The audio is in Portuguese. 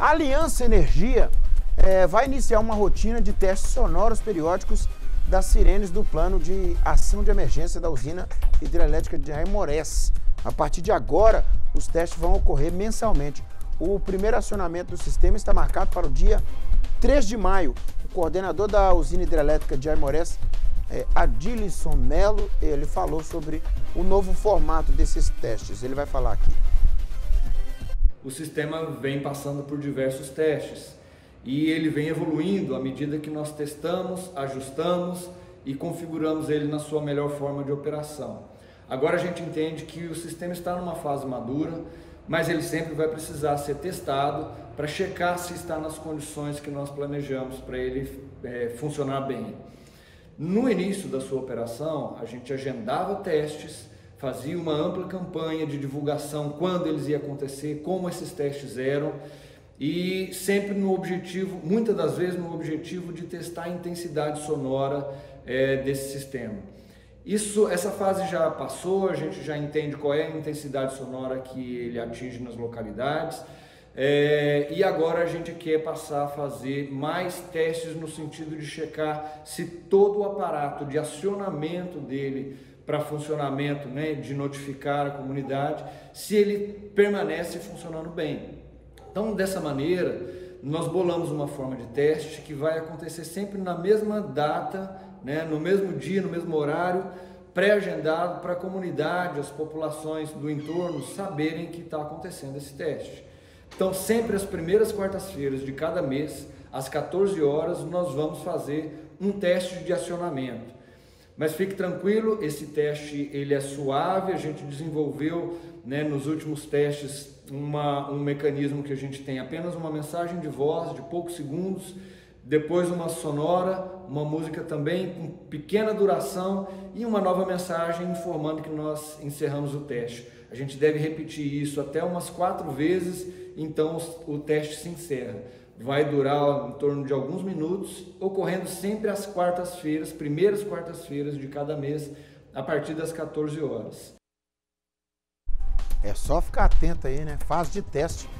A Aliança Energia vai iniciar uma rotina de testes sonoros periódicos das sirenes do plano de ação de emergência da usina hidrelétrica de Aimorés. A partir de agora, os testes vão ocorrer mensalmente. O primeiro acionamento do sistema está marcado para o dia 3 de maio. O coordenador da usina hidrelétrica de Aimorés, Adilson Melo, ele falou sobre o novo formato desses testes. Ele vai falar aqui. O sistema vem passando por diversos testes e ele vem evoluindo à medida que nós testamos, ajustamos e configuramos ele na sua melhor forma de operação. Agora a gente entende que o sistema está numa fase madura, mas ele sempre vai precisar ser testado para checar se está nas condições que nós planejamos para ele funcionar bem. No início da sua operação, a gente agendava testes, fazia uma ampla campanha de divulgação quando eles iam acontecer, como esses testes eram, e sempre no objetivo, muitas das vezes no objetivo de testar a intensidade sonora desse sistema. Essa fase já passou, a gente já entende qual é a intensidade sonora que ele atinge nas localidades, e agora a gente quer passar a fazer mais testes no sentido de checar se todo o aparato de acionamento dele para funcionamento, de notificar a comunidade, se ele permanece funcionando bem. Então, dessa maneira, nós bolamos uma forma de teste que vai acontecer sempre na mesma data, no mesmo dia, no mesmo horário, pré-agendado para a comunidade, as populações do entorno saberem que está acontecendo esse teste. Então, sempre às primeiras quartas-feiras de cada mês, às 14 horas, nós vamos fazer um teste de acionamento. Mas fique tranquilo, esse teste ele é suave, a gente desenvolveu nos últimos testes um mecanismo que a gente tem apenas uma mensagem de voz de poucos segundos, depois uma sonora, uma música também com pequena duração e uma nova mensagem informando que nós encerramos o teste. A gente deve repetir isso até umas 4 vezes, então o teste se encerra. Vai durar em torno de alguns minutos, ocorrendo sempre às quartas-feiras, primeiras quartas-feiras de cada mês, a partir das 14 horas. É só ficar atento aí, fase de teste.